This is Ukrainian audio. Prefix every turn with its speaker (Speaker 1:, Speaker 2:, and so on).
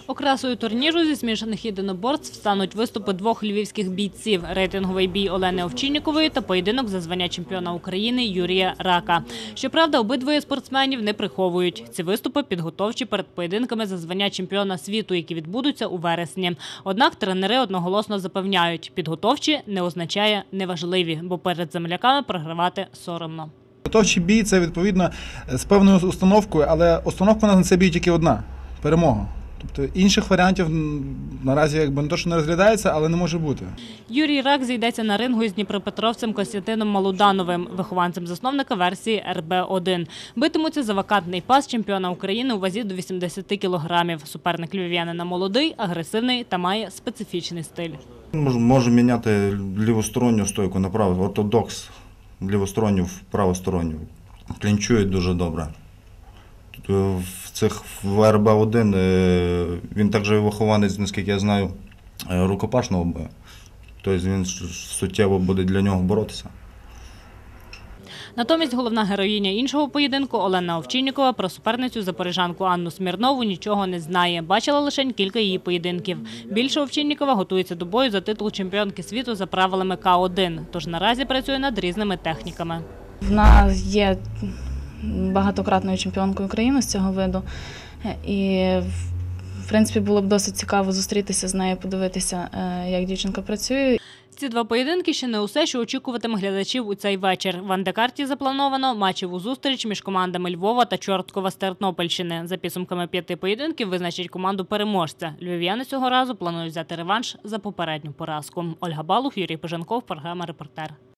Speaker 1: Окрасою турніру зі змішаних єдиноборств стануть виступи двох львівських бійців – рейтинговий бій Олени Овчиннікової та поєдинок за звання чемпіона України Юрія Рака. Щоправда, обидвоє спортсменів не приховують. Ці виступи підготовчі перед поєдинками за звання чемпіона світу, які відбудуться у вересні. Однак тренери одноголосно запевняють – підготовчі не означає неважливі, бо перед земляками програвати соромно.
Speaker 2: Підготовчий бій – це, відповідно, з певною установкою, але установка на цей бій тільки одна – перемога. Тобто інших варіантів наразі не то, що не розглядається, але не може бути.
Speaker 1: Юрій Рак зійдеться на рингу із дніпропетровцем Костянтином Малудановим, вихованцем засновника версії РБ-1. Битимуться за вакантний пас чемпіона України у вазі до 80 кілограмів. Суперник львів'янина молодий, агресивний та має специфічний стиль.
Speaker 3: Може міняти лівосторонню стойку на праву, ортодокс лівосторонню в правосторонню. Клінчує дуже добре. В РБ-1 він також вихованець, наскільки я знаю, рукопашного бою. Тобто він суттєво буде для нього боротися.
Speaker 1: Натомість головна героїня іншого поєдинку Олена Овчиннікова про суперницю запоріжанку Анну Смірнову нічого не знає. Бачила лише кілька її поєдинків. Більше Овчиннікова готується до бою за титул чемпіонки світу за правилами К1, тож наразі працює над різними техніками.
Speaker 4: Вона є багатократною чемпіонкою України з цього виду. І, в принципі, було б досить цікаво зустрітися з нею, подивитися, як дівчинка працює.
Speaker 1: Ці два поєдинки ще не усе, що очікуватиме глядачів у цей вечір. В андекарті заплановано матчеву зустріч між командами Львова та Чорткова з Тернопільщини. За підсумками 5 поєдинків визначить команду переможця. Львів'яни цього разу планують взяти реванш за попередню поразку. Ольга Балух, Юрій Поженков, програма «Репортер».